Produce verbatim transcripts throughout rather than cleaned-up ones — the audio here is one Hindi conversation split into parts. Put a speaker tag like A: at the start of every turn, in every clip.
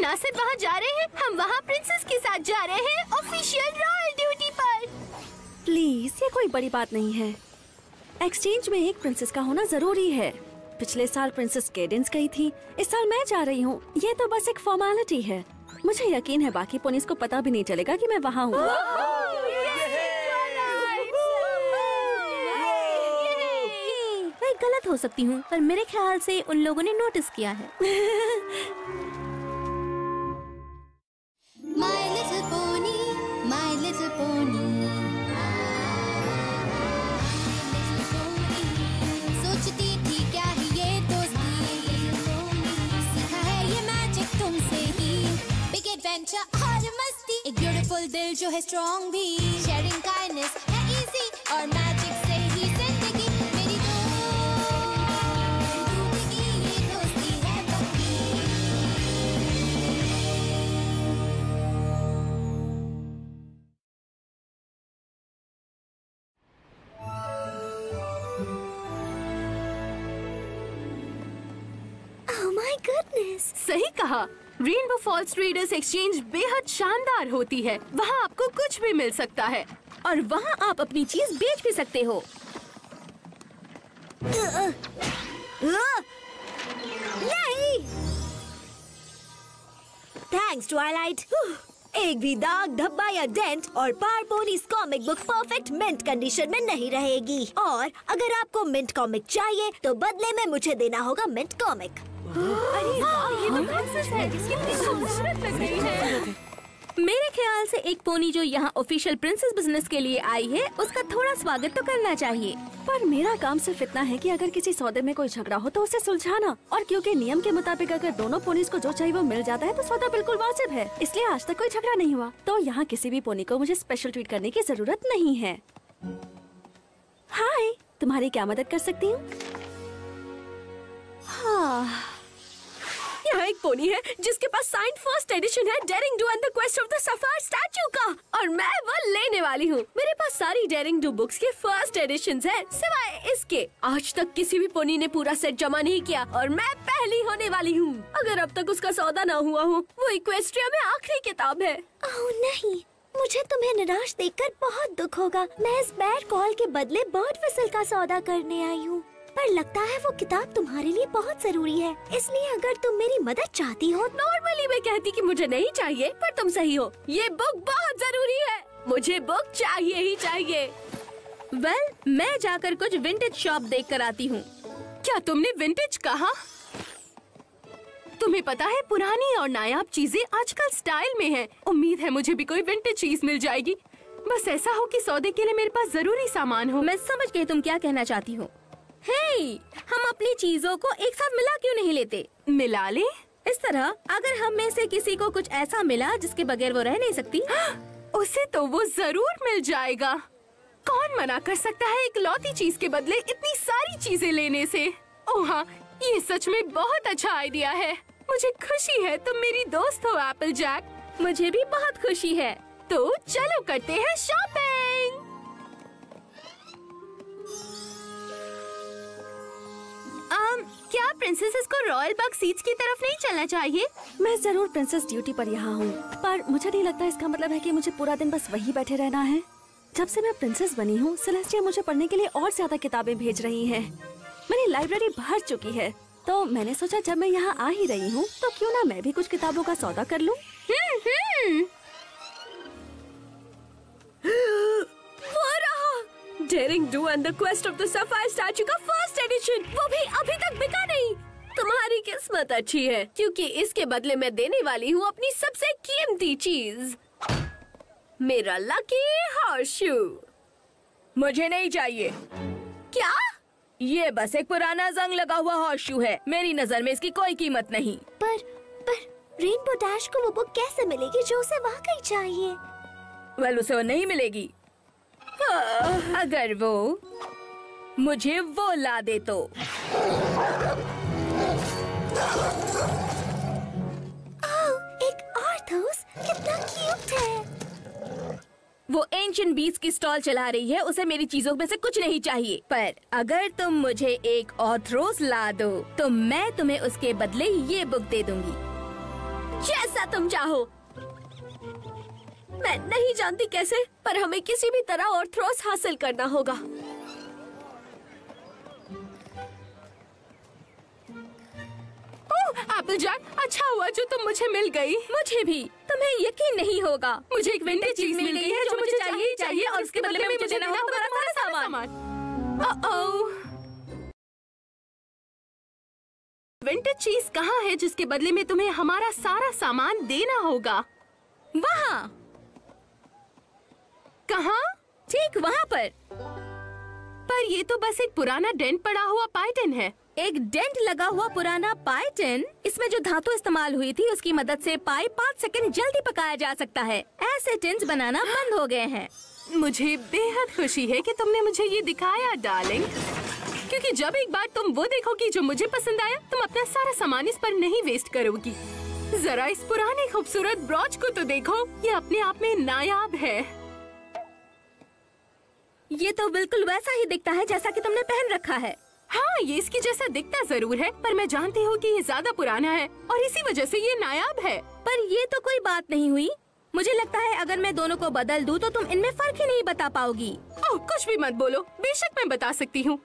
A: ना सिर्फ वहाँ जा रहे हैं, हम वहाँ प्रिंसेस के साथ जा रहे हैं ऑफिशियल रॉयल ड्यूटी पर।
B: प्लीज, ये कोई बड़ी बात नहीं है। एक्सचेंज में एक प्रिंसेस का होना जरूरी है। पिछले साल प्रिंसेस केडेंस गई थी, इस साल मैं जा रही हूँ। ये तो बस एक फॉर्मेलिटी है। मुझे यकीन है बाकी पोनीस को पता भी नहीं चलेगा कि मैं वहाँ हूँ।
A: मैं गलत हो सकती हूँ, पर मेरे ख्याल से उन लोगों ने नोटिस किया है।
C: My little pony, my little pony. सोचती थी क्या है ये दोस्ती, सीखा है ये मैजिक तुमसे ही। Big adventure और मस्ती, एक beautiful दिल जो है strong भी। Sharing kindness है easy और magic से ही जिंदगी मेरी दोस्ती, ये दोस्ती है पक्की।
A: Oh my goodness! सही कहा। रेनबो फॉल्स ट्रेडर्स एक्सचेंज बेहद शानदार होती है। वहाँ आपको कुछ भी मिल सकता है और वहाँ आप अपनी चीज बेच भी सकते हो।
B: नहीं! Thanks Twilight. एक भी दाग, धब्बा या डेंट और power ponies comic book perfect mint condition में नहीं रहेगी। और अगर आपको मिंट कॉमिक चाहिए तो बदले में मुझे देना होगा मिंट कॉमिक।
A: अरे ये तो प्रिंसेस है, कितनी खूबसूरत लग रही है। मेरे ख्याल से एक पोनी जो यहाँ ऑफिशियल प्रिंसेस बिजनेस के लिए आई है, उसका थोड़ा स्वागत तो करना चाहिए।
B: पर मेरा काम सिर्फ इतना है कि अगर किसी सौदे में कोई झगड़ा हो तो उसे सुलझाना। और क्योंकि नियम के मुताबिक अगर दोनों पोनीस को जो चाहिए वो मिल जाता है तो सौदा बिल्कुल वाजिब है। इसलिए आज तक कोई झगड़ा नहीं हुआ। तो यहाँ किसी भी पोनी को मुझे स्पेशल ट्रीट करने की जरूरत नहीं है। हाय, तुम्हारी क्या मदद कर सकती हूँ? हाँ,
A: यहाँ एक पोनी है जिसके पास साइंड फर्स्ट एडिशन है Daring Do and the quest of the sapphire statue का, और मैं वो लेने वाली हूँ। मेरे पास सारी डेरिंग डू बुक्स के फर्स्ट एडिशंस हैं, सिवाय इसके। आज तक किसी भी पोनी ने पूरा सेट जमा नहीं किया और मैं पहली होने वाली हूँ। अगर अब तक उसका सौदा ना हुआ हो, वो इक्वेस्ट्रिया में आखिरी किताब है।
B: ओह नहीं, मुझे तुम्हें निराश देखकर बहुत दुख होगा। मैं इस बैड कॉल के बदले बर्ड विसल का सौदा करने आई हूँ, पर लगता है वो किताब तुम्हारे लिए बहुत जरूरी है। इसलिए अगर तुम मेरी मदद चाहती हो।
A: नॉर्मली मैं कहती कि मुझे नहीं चाहिए, पर तुम सही हो, ये बुक बहुत जरूरी है। मुझे बुक चाहिए ही चाहिए। वेल well, मैं जाकर कुछ विंटेज शॉप देख कर आती हूँ। क्या तुमने विंटेज कहा? तुम्हें पता है पुरानी और नायाब चीजें आजकल स्टाइल में हैं। उम्मीद है मुझे भी कोई विंटेज चीज मिल जाएगी। बस ऐसा हो कि सौदे के लिए मेरे पास जरूरी सामान हो। मैं समझ गई तुम क्या कहना चाहती हो। हे, हम अपनी चीजों को एक साथ मिला क्यों नहीं लेते? मिला ले? इस तरह अगर हम में से किसी को कुछ ऐसा मिला जिसके बगैर वो रह नहीं सकती, उसे तो वो जरूर मिल जाएगा। कौन मना कर सकता है एक लौती चीज के बदले इतनी सारी चीजें लेने से? ओह हाँ, ये सच में बहुत अच्छा आइडिया है। मुझे खुशी है तुम मेरी दोस्त हो एप्पल जैक। मुझे भी बहुत खुशी है। तो चलो करते हैं शॉपिंग। um, क्या प्रिंसेसेस को रॉयल बग सीट्स की तरफ नहीं चलना चाहिए?
B: मैं जरूर प्रिंसेस ड्यूटी पर यहाँ हूँ, पर मुझे नहीं लगता इसका मतलब है कि मुझे पूरा दिन बस वही बैठे रहना है। जब से मैं प्रिंसेस बनी हूँ, सेलेस्टिया मुझे पढ़ने के लिए और ज्यादा किताबें भेज रही है। मेरी लाइब्रेरी भर चुकी है, तो मैंने सोचा जब मैं यहाँ आ ही रही हूँ तो क्यों ना मैं भी कुछ किताबों का सौदा कर लूँ।
A: वो रहा, Daring Do and the quest of the sapphire statue का फर्स्ट एडिशन। वो भी अभी तक बिका नहीं। तुम्हारी किस्मत अच्छी है, क्योंकि इसके बदले मैं देने वाली हूँ अपनी सबसे कीमती चीज, मेरा लकी हॉर्सशू। मुझे नहीं चाहिए। क्या? ये बस एक पुराना जंग लगा हुआ हॉर्सशू है। मेरी नजर में इसकी कोई कीमत नहीं।
B: पर पर रेनबो डैश को वो बुक कैसे मिलेगी जो उसे वाकई चाहिए?
A: वेल, उसे वो नहीं मिलेगी। अगर वो मुझे वो ला दे तो।
B: ओह, एक आर्थोस, कितना क्यूट है।
A: वो एंशिएंट बीस्ट की स्टॉल चला रही है, उसे मेरी चीजों में से कुछ नहीं चाहिए। पर अगर तुम मुझे एक ऑथरोस ला दो तो मैं तुम्हें उसके बदले ये बुक दे दूंगी।
B: जैसा तुम चाहो। मैं नहीं जानती कैसे, पर हमें किसी भी तरह ऑर्थरोस हासिल करना होगा।
A: ओह, एप्पलजैक, अच्छा हुआ जो तुम मुझे मिल गई।
B: मुझे भी। तुम्हें यकीन नहीं होगा,
A: मुझे एक विंटेज चीज मिल गई है जो मुझे चाहिए चाहिए और उसके बदले में मुझे देना होगा तुम्हारा सारा सामान। ओह, विंटेज चीज कहाँ है जिसके बदले में तुम्हें हमारा सारा सामान देना होगा?
B: वहाँ।
A: कहाँ?
B: ठीक वहाँ पर।
A: पर ये तो बस एक पुराना डेंट पड़ा हुआ पाइटन है।
B: एक डेंट लगा हुआ पुराना पाइटन? इसमें जो धातु इस्तेमाल हुई थी उसकी मदद से पाई पाँच सेकंड जल्दी पकाया जा सकता है। ऐसे टिन्स बनाना बंद हो गए हैं।
A: मुझे बेहद खुशी है कि तुमने मुझे ये दिखाया डार्लिंग, क्योंकि जब एक बार तुम वो देखोगी जो मुझे पसंद आया, तुम अपना सारा सामान इस पर नहीं वेस्ट करोगी। जरा इस पुराने खूबसूरत ब्रॉच को तो देखो, ये अपने आप में नायाब है।
B: ये तो बिल्कुल वैसा ही दिखता है जैसा कि तुमने पहन रखा है।
A: हाँ, ये इसकी जैसा दिखता जरूर है, पर मैं जानती हूँ कि ये ज्यादा पुराना है और इसी वजह से ये नायाब है।
B: पर ये तो कोई बात नहीं हुई। मुझे लगता है अगर मैं दोनों को बदल दूँ तो तुम इनमें फर्क ही नहीं बता पाओगी।
A: ओह, कुछ भी मत बोलो, बेशक मैं बता सकती हूँ।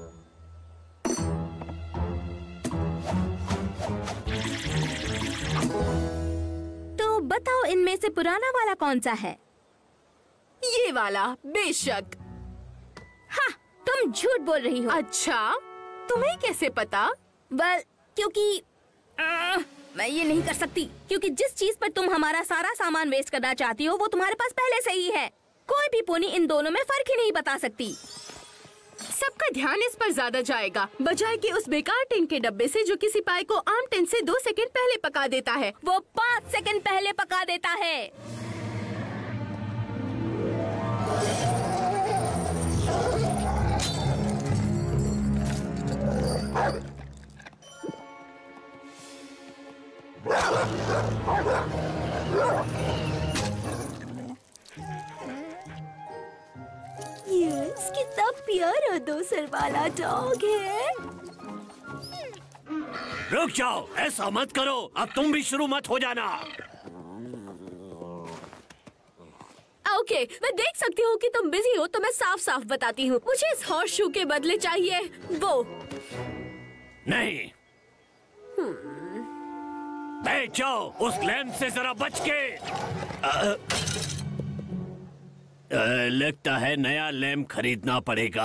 B: तो बताओ इनमें से पुराना वाला कौन सा है?
A: ये वाला, बेशक।
B: हाँ, तुम झूठ बोल रही हो।
A: अच्छा, तुम्हें कैसे पता?
B: वेल, क्योंकि आ, मैं ये नहीं कर सकती, क्योंकि जिस चीज पर तुम हमारा सारा सामान वेस्ट करना चाहती हो वो तुम्हारे पास पहले से ही है। कोई भी पोनी इन दोनों में फर्क ही नहीं बता सकती।
A: सबका ध्यान इस पर ज्यादा जाएगा, बजाय कि उस बेकार टिन के डब्बे से जो किसी पाई को आम टिन से दो सेकंड पहले पका देता है।
B: वो पाँच सेकंड पहले पका देता है। यस, कितना प्यारा दो सर वाला डॉग है।
D: रुक जाओ, ऐसा मत करो, अब तुम भी शुरू मत हो जाना।
B: ओके, मैं देख सकती हूँ कि तुम बिजी हो, तो मैं साफ साफ बताती हूँ, मुझे इस हॉर्स शू के बदले चाहिए वो।
D: नहीं, बैठ जाओ, उस लैम्प से जरा बच के। आ, आ, लगता है नया लैम्प खरीदना पड़ेगा।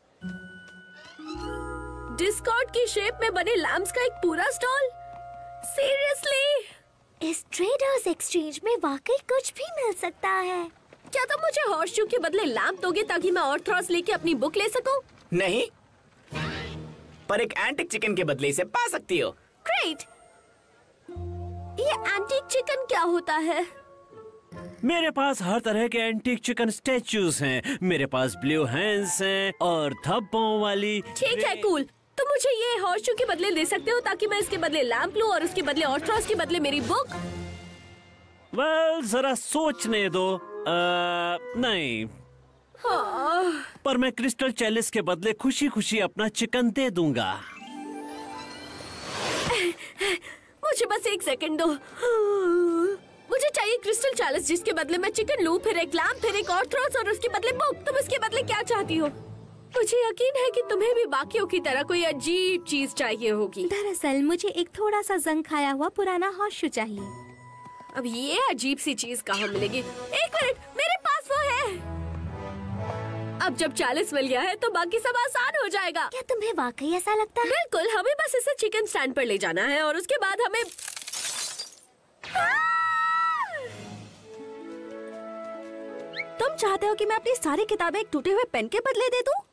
B: डिस्कॉर्ड की शेप में बने लैम्प्स का एक पूरा स्टॉल? सीरियसली?
C: इस ट्रेडर्स एक्सचेंज में वाकई कुछ भी मिल सकता है।
B: क्या तुम मुझे हॉर्स शू के बदले लैम्प दोगे ताकि मैं ऑर्थरोस लेके अपनी बुक ले सकूं?
E: नहीं, पर एक एंटिक चिकन के बदले इसे पा सकती हो।
B: ग्रेट। ये एंटीक चिकन क्या होता है?
D: मेरे पास हर तरह के एंटीक चिकन स्टैचूज हैं। मेरे पास ब्लू हैंड्स हैं और धब्बों वाली।
B: ठीक है, कूल। तो मुझे ये हॉर्स शू के बदले दे सकते हो ताकि मैं इसके बदले लैम्प लूं और उसके बदले ऑर्थरोस के बदले मेरी बुक?
D: वेल, जरा सोचने दो। आ, नहीं,
B: हाँ।
D: पर मैं क्रिस्टल चैलिस के बदले खुशी खुशी अपना चिकन दे दूंगा।
B: मुझे बस एक सेकंड दो। मुझे चाहिए क्रिस्टल चैलिस जिसके बदले मैं चिकन लूं, फिर एक लैम्प, फिर एक ऑर्थरोस और उसके बदले बुक। तुम इसके बदले क्या चाहती हो? मुझे यकीन है कि तुम्हें भी बाकियों की तरह कोई अजीब चीज चाहिए होगी।
C: दरअसल मुझे एक थोड़ा सा जंग खाया हुआ पुराना हॉर्स शू चाहिए।
B: अब ये अजीब सी चीज कहाँ मिलेगी? एक मिनट, मेरे पास वो है। अब जब चालीस मिल गया है तो बाकी सब आसान हो जाएगा।
C: क्या तुम्हें वाकई ऐसा लगता है?
B: बिल्कुल, हमें बस इसे चिकन स्टैंड पर ले जाना है और उसके बाद हमें तुम चाहते हो कि मैं अपनी सारी किताबें एक टूटे हुए पेन के बदले दे दूं?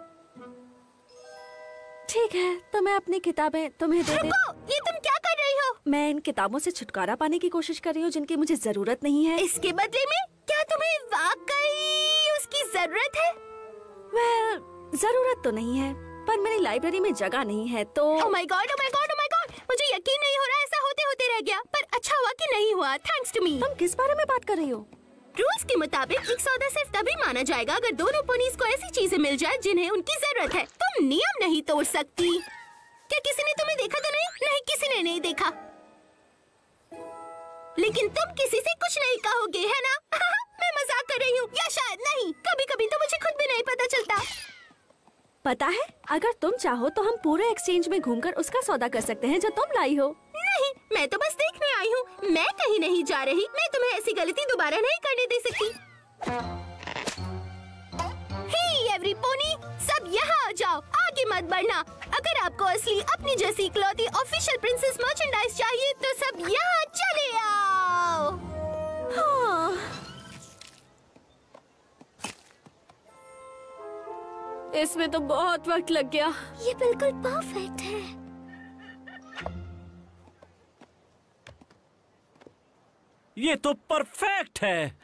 B: ठीक है, तो मैं अपनी किताबें तुम्हें दे दे।
A: ये तुम क्या कर रही हो?
B: मैं इन किताबों से छुटकारा पाने की कोशिश कर रही हूँ जिनकी मुझे जरूरत नहीं है।
A: इसके बदले में क्या तुम्हें वाकई उसकी जरूरत है?
B: well, जरूरत तो नहीं है, पर मेरी लाइब्रेरी में जगह नहीं है तो।
A: Oh my God, oh my God, oh my God! मुझे यकीन नहीं हो रहा, ऐसा होते होते रह गया। पर अच्छा हुआ कि नहीं हुआ, थैंक्स टू मी।
B: तुम किस बारे में बात कर रही हो?
A: रूल्स के मुताबिक एक सौदा सिर्फ तभी माना जाएगा अगर दोनों पोनीज को ऐसी चीजें मिल जाए जिन्हें उनकी जरूरत है। तुम नियम नहीं तोड़ सकती। क्या किसी ने तुम्हें देखा तो नहीं? नहीं, किसी ने नहीं देखा। लेकिन तुम किसी से कुछ नहीं कहोगे, है ना? मैं मजाक कर रही हूँ, या शायद नहीं। कभी कभी तो मुझे खुद भी नहीं पता चलता।
B: पता है, अगर तुम चाहो तो हम पूरे एक्सचेंज में घूमकर उसका सौदा कर सकते हैं जो तुम लाई हो।
A: नहीं, मैं तो बस देखने आई हूँ। मैं कहीं नहीं जा रही। मैं तुम्हें ऐसी गलती दोबारा नहीं करने दे सकती। हे एवरी पोनी, सब यहाँ आ जाओ, आगे मत बढ़ना। अगर आपको असली अपनी जैसी इकलौती ऑफिशियल प्रिंसेस मर्चेंडाइज चाहिए तो सब यहाँ चले आओ।
B: हाँ। इसमें तो बहुत वक्त लग गया।
C: ये बिल्कुल परफेक्ट है।
D: ये तो परफेक्ट है।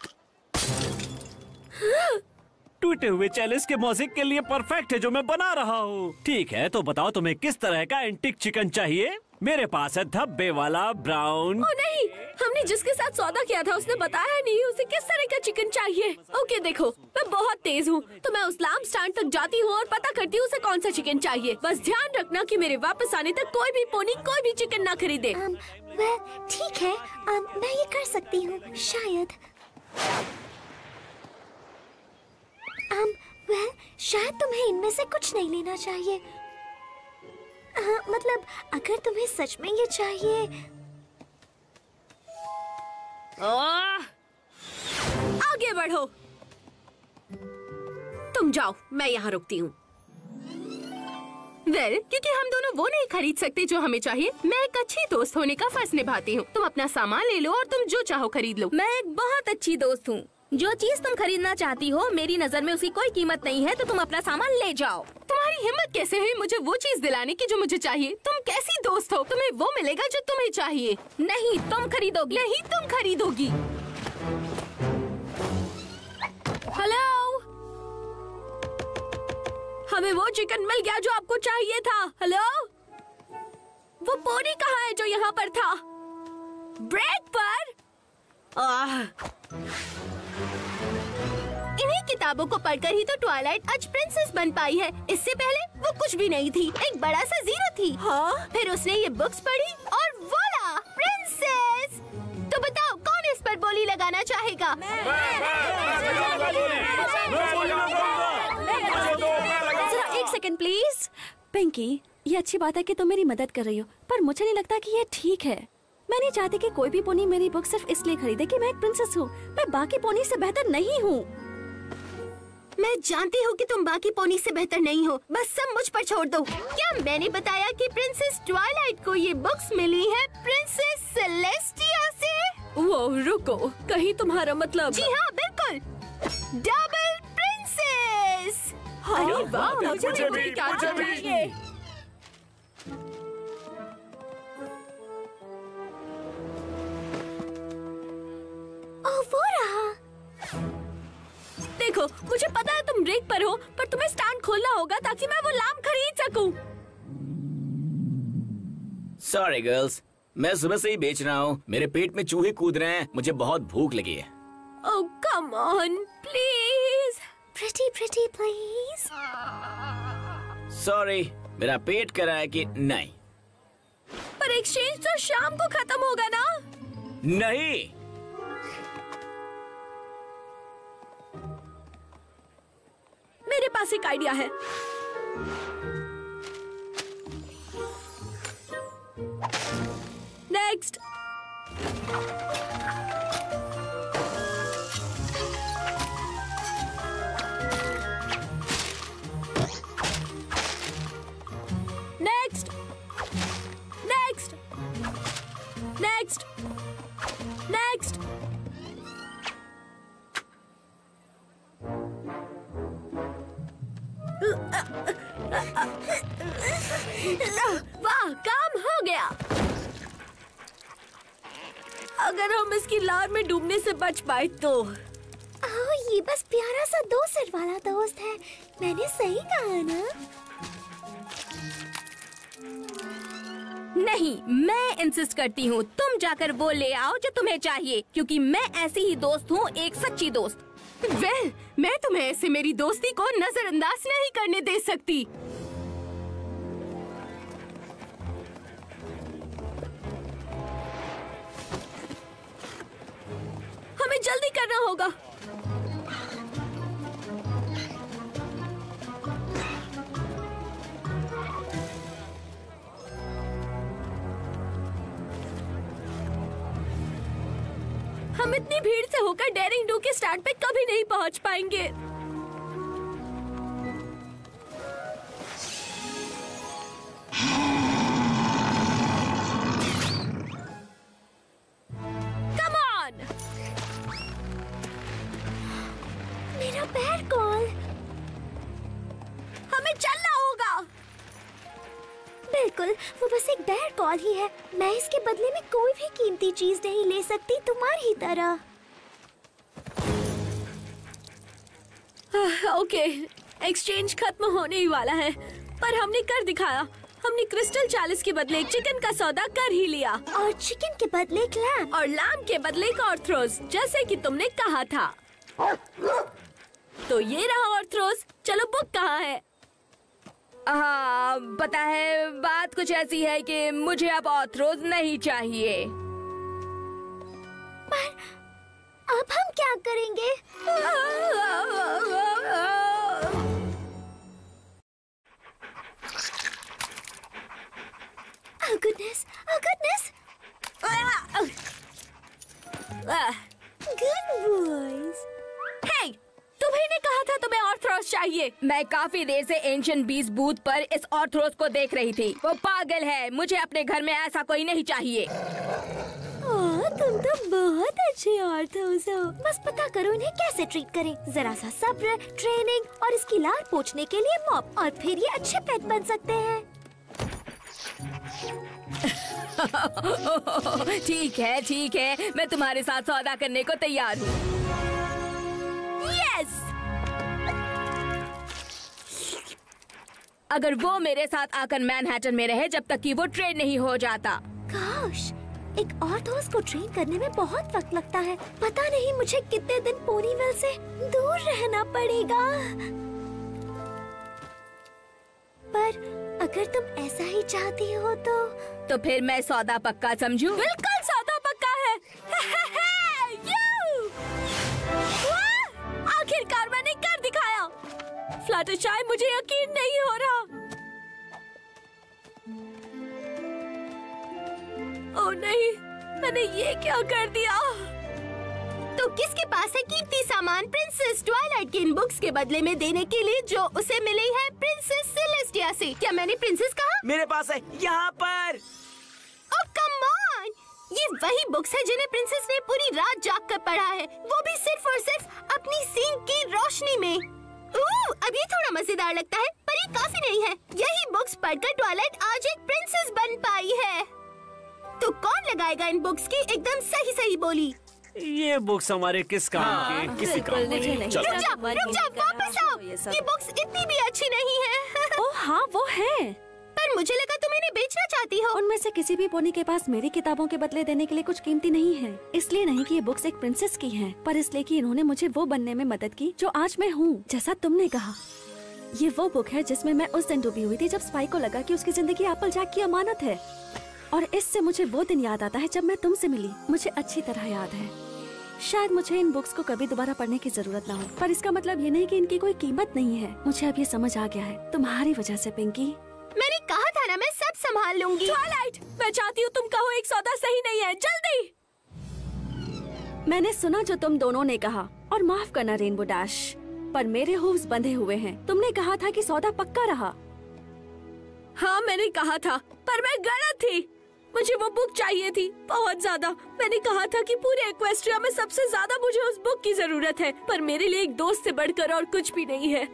D: टूटे हुए चैलेंज के म्यूजिक के लिए परफेक्ट है जो मैं बना रहा हूँ। ठीक है, तो बताओ तुम्हें किस तरह का एंटीक चिकन चाहिए? मेरे पास है धब्बे वाला ब्राउन।
B: ओ नहीं, हमने जिसके साथ सौदा किया था उसने बताया नहीं उसे किस तरह का चिकन चाहिए। ओके देखो, मैं बहुत तेज हूँ तो मैं उस लैम्प स्टैंड तक जाती हूँ और पता करती हूँ उसे कौन सा चिकन चाहिए। बस ध्यान रखना कि मेरे वापस आने तक कोई भी पोनी कोई भी चिकन ना खरीदे।
C: um, well, ठीक है, um, मैं ये कर सकती हूँ शायद। um, well, शायद तुम्हें इनमें से कुछ नहीं लेना चाहिए। हाँ, मतलब अगर तुम्हें सच में ये चाहिए।
B: आह! आगे बढ़ो। तुम जाओ, मैं यहाँ रुकती हूँ।
A: वेल, well, क्योंकि हम दोनों वो नहीं खरीद सकते जो हमें चाहिए, मैं एक अच्छी दोस्त होने का फर्ज निभाती हूँ। तुम अपना सामान ले लो और तुम जो चाहो खरीद लो।
B: मैं एक बहुत अच्छी दोस्त हूँ। जो चीज तुम खरीदना चाहती हो मेरी नजर में उसकी कोई कीमत नहीं है, तो तुम अपना सामान ले जाओ।
A: तुम्हारी हिम्मत कैसे हुई मुझे वो चीज दिलाने की जो मुझे चाहिए? तुम कैसी दोस्त हो? तुम्हें वो मिलेगा जो तुम्हें चाहिए।
B: नहीं, तुम खरीदोगी।
A: नहीं, तुम खरीदोगी।
B: हेलो, हमें वो चिकन मिल गया जो आपको चाहिए था। हेलो, वो पोनी कहाँ है जो यहाँ पर था? ब्रेक पर? आह,
A: इन्हीं किताबों को पढ़कर ही तो ट्वाइलाइट आज प्रिंसेस बन पाई है। इससे पहले वो कुछ भी नहीं थी, एक बड़ा सा जीरो थी।
B: हाँ?
A: फिर उसने ये बुक्स पढ़ी और वोला प्रिंसेस। तो बताओ कौन इस पर बोली लगाना चाहेगा?
B: जरा एक सेकंड प्लीज। पिंकी, ये अच्छी बात है कि तुम मेरी मदद कर रही हो, पर मुझे नहीं लगता कि ये ठीक है। मैं नहीं चाहती कि कोई भी पोनी मेरी बुक सिर्फ इसलिए खरीदे कि मैं एक प्रिंसेस हूँ। मैं बाकी पोनी से बेहतर नहीं हूँ।
A: मैं जानती हूँ कि तुम बाकी पोनी से बेहतर नहीं हो, बस सब मुझ पर छोड़ दो। क्या मैंने बताया कि प्रिंसेस ट्वाइलाइट को ये बुक्स मिली है प्रिंसेस सेलेस्टिया से?
B: वो रुको, कहीं तुम्हारा मतलब?
A: जी हाँ, बिल्कुल, डबल प्रिंसेस। अरे वाह, मुझे भी क्या चाहिए?
C: ओह, वो रहा।
B: देखो, मुझे पता है तुम ब्रेक पर हो, पर तुम्हें स्टैंड खोलना होगा ताकि मैं वो लैम्प खरीद सकूं।
E: सॉरी गर्ल्स, मैं सुबह से ही बेच रहा हूँ। मेरे पेट में चूहे कूद रहे हैं, मुझे बहुत भूख लगी है।
B: Oh come on please.
C: Pretty pretty please.
E: Sorry, मेरा पेट कह रहा है कि नहीं।
B: पर एक्सचेंज तो शाम को खत्म होगा ना?
E: नहीं,
B: मेरे पास एक आइडिया है। Next. Next. Next. Next. Next. वाह, काम हो गया। अगर हम इसकी लार में डूबने से बच पाए तो।
C: ओह, ये बस प्यारा सा दो सिर वाला दोस्त है। मैंने सही कहा ना?
B: नहीं, मैं इंसिस्ट करती हूँ तुम जाकर वो ले आओ जो तुम्हें चाहिए, क्योंकि मैं ऐसी ही दोस्त हूँ, एक सच्ची दोस्त।
A: वेल, well, मैं तुम्हें ऐसे मेरी दोस्ती को नजरअंदाज नहीं करने दे सकती।
B: हमें जल्दी करना होगा। हम इतनी भीड़ से होकर डेयरिंग डू के स्टार्ट पे कभी नहीं पहुंच पाएंगे।
C: मेरा बैड कॉल।
B: हमें चलना होगा।
C: बिल्कुल, वो बस एक बैड कॉल ही है। मैं इसके बदले में कोई भी कीमती चीज नहीं ले सकती तुम्हारी तरह।
B: ओके, एक्सचेंज खत्म होने ही वाला है, पर हमने कर दिखाया। हमने क्रिस्टल चालीस के बदले एक चिकन का सौदा कर ही लिया,
C: और चिकन के बदले एक लैम,
B: और लैम के बदले एक ऑर्थरोज, जैसे कि तुमने कहा था। तो ये रहा ऑर्थरोज। चलो बुक कहाँ है? हाँ, पता है, बात कुछ ऐसी है कि मुझे अब ऑर्थरोज नहीं चाहिए।
C: पर अब हम क्या करेंगे? Oh goodness! Oh goodness! Good boys.
B: Hey, तुम्ही ने कहा था तुम्हें ऑर्थरोज चाहिए। मैं काफी देर से एंशिएंट बीस्ट बूथ पर इस ऑर्थरोज को देख रही थी। वो पागल है। मुझे अपने घर में ऐसा कोई नहीं चाहिए।
C: ओह, तुम तो बहुत अच्छे ऑर्थोज हो। बस पता करो इन्हें कैसे ट्रीट करें। जरा सा सब्र, ट्रेनिंग और इसकी लार पोंछने के लिए मॉप, और फिर ये अच्छे पेट बन सकते हैं।
B: ठीक है, ठीक है, मैं तुम्हारे साथ सौदा करने को तैयार हूँ। यस! अगर वो मेरे साथ आकर मैनहट्टन में रहे जब तक कि वो ट्रेन नहीं हो जाता।
C: काश, एक ऑर्थोज को ट्रेन करने में बहुत वक्त लगता है। पता नहीं मुझे कितने दिन पोनीवेल से दूर रहना पड़ेगा। पर अगर तुम ऐसा ही चाहती हो तो
B: तो फिर मैं सौदा पक्का समझूं? बिल्कुल सौदा पक्का है। आखिरकार मैंने कर दिखाया। फ्लटरशाई, मुझे यकीन नहीं हो रहा। ओह नहीं, मैंने ये क्या कर दिया?
A: तो किसके पास है कीमती सामान प्रिंसेस ट्वाइलाइट की इन बुक्स के बदले में देने के लिए जो उसे मिली है प्रिंसेस सेलेस्टिया से? क्या मैंने प्रिंसेस कहा?
E: मेरे पास है, यहाँ पर।
A: Oh come on! ये वही बुक्स है जिन्हें प्रिंसेस ने पूरी रात जाग कर पढ़ा है, वो भी सिर्फ और सिर्फ अपनी सींग की रोशनी में। ओह, अब ये थोड़ा मजेदार लगता है, पर ये काफी नहीं है। यही बुक्स पढ़कर ट्वाइलाइट आज एक प्रिंसेस बन पाई है। तो कौन लगाएगा इन बुक्स की एकदम सही सही बोली?
D: ये बुक्स हमारे किस काम
E: हाँ,
D: के? किसी काम के?
B: नहीं।
D: चलो।
A: रुक जा, रुक जा, वापस आओ। ये बुक्स इतनी भी अच्छी नहीं है।
B: ओह हाँ, वो है।
A: पर मुझे लगा तुम इन्हें बेचना चाहती हो।
B: उनमें से किसी भी पोनी के पास मेरी किताबों के बदले देने के लिए कुछ कीमती नहीं है। इसलिए नहीं कि ये बुक्स एक प्रिंसेस की हैं, पर इसलिए कि इन्होंने मुझे वो बनने में मदद की जो आज मैं हूँ, जैसा तुमने कहा। ये वो बुक है जिसमें मैं उस दिन डूबी हुई थी जब स्पाइक को लगा कि उसकी जिंदगी एप्पल जैक की अमानत है। और इससे मुझे वो दिन याद आता है जब मैं तुमसे मिली। मुझे अच्छी तरह याद है। शायद मुझे इन बुक्स को कभी दोबारा पढ़ने की जरूरत ना हो, पर इसका मतलब ये नहीं कि इनकी कोई कीमत नहीं है। मुझे अब ये समझ आ गया है, तुम्हारी वजह से पिंकी।
A: मैंने कहा था ना, मैं सब संभाल लूंगी।
B: ट्वाइलाइट, मैं चाहती हूँ तुम कहो एक सौदा सही नहीं है, जल्दी। मैंने सुना जो तुम दोनों ने कहा, और माफ करना रेनबो डैश, पर मेरे हूव्स बंधे हुए हैं। तुमने कहा था कि सौदा पक्का रहा। हाँ मैंने कहा था, पर मैं गलत थी। मुझे वो बुक चाहिए थी, बहुत ज्यादा। मैंने कहा था कि पूरे एक्वेस्ट्रिया में सबसे ज्यादा मुझे उस बुक की जरूरत है, पर मेरे लिए एक दोस्त से बढ़कर और कुछ भी नहीं है।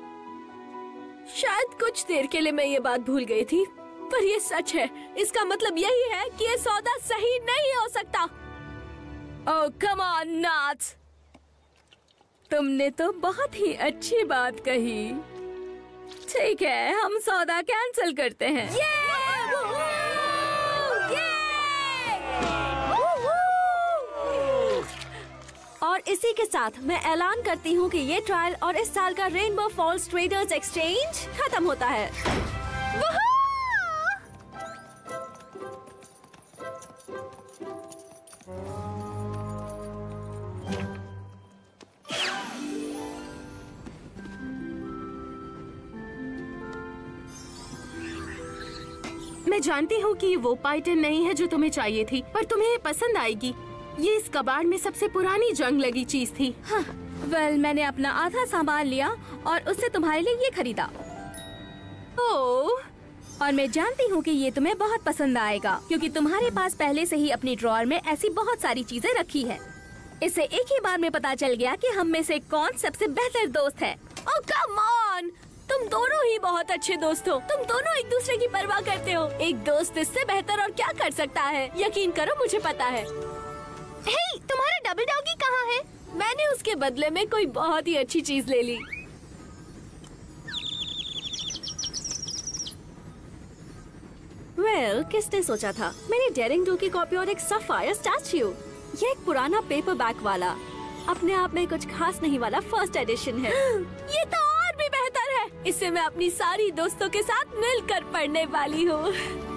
B: शायद कुछ देर के लिए मैं ये बात भूल गई थी, पर ये सच है। इसका मतलब यही है कि ये सौदा सही नहीं हो सकता। ओह कम ऑन नाथ, तुमने तो बहुत ही अच्छी बात कही। ठीक है, हम सौदा कैंसिल करते हैं। और इसी के साथ मैं ऐलान करती हूँ कि ये ट्रायल और इस साल का रेनबो फॉल्स ट्रेडर्स एक्सचेंज खत्म होता है।
A: मैं जानती हूँ कि ये वो पैटर्न नहीं है जो तुम्हें चाहिए थी, पर तुम्हें ये पसंद आएगी। ये इस कबाड़ में सबसे पुरानी जंग लगी चीज थी।
B: हाँ, वेल मैंने अपना आधा सामान लिया और उससे तुम्हारे लिए ये खरीदा।
A: ओह,
B: और मैं जानती हूँ कि ये तुम्हें बहुत पसंद आएगा क्योंकि तुम्हारे पास पहले से ही अपनी ड्रॉअर में ऐसी बहुत सारी चीजें रखी है। इससे एक ही बार में पता चल गया कि हम में से कौन सबसे बेहतर दोस्त है। ओह कम ऑन, तुम दोनों ही बहुत अच्छे दोस्त हो। तुम दोनों एक दूसरे की परवाह करते हो। एक दोस्त इससे बेहतर और क्या कर सकता है? यकीन करो मुझे पता है।
A: हे, तुम्हारा डबल डॉगी कहाँ है?
B: मैंने उसके बदले में कोई बहुत ही अच्छी चीज ले ली। वेल well, किसने सोचा था मेरी डेयरिंग डू की कॉपी और एक सफायर स्टैच्यू। ये एक पुराना पेपर बैक वाला, अपने आप में कुछ खास नहीं वाला फर्स्ट एडिशन है। ये तो और भी बेहतर है। इससे मैं अपनी सारी दोस्तों के साथ मिलकर पढ़ने वाली हूँ।